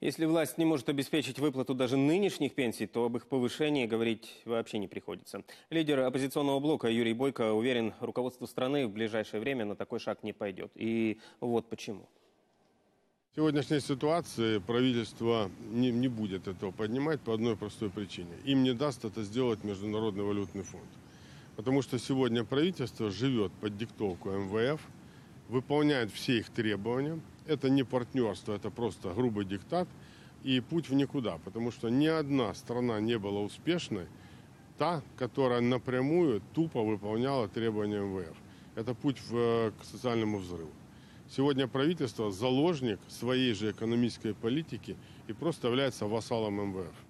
Если власть не может обеспечить выплату даже нынешних пенсий, то об их повышении говорить вообще не приходится. Лидер оппозиционного блока Юрий Бойко уверен, руководство страны в ближайшее время на такой шаг не пойдет. И вот почему. В сегодняшней ситуации правительство не будет этого поднимать по одной простой причине. Им не даст это сделать Международный валютный фонд. Потому что сегодня правительство живет под диктовку МВФ, выполняет все их требования. Это не партнерство, это просто грубый диктат и путь в никуда. Потому что ни одна страна не была успешной, та, которая напрямую тупо выполняла требования МВФ. Это путь к социальному взрыву. Сегодня правительство заложник своей же экономической политики и просто является вассалом МВФ.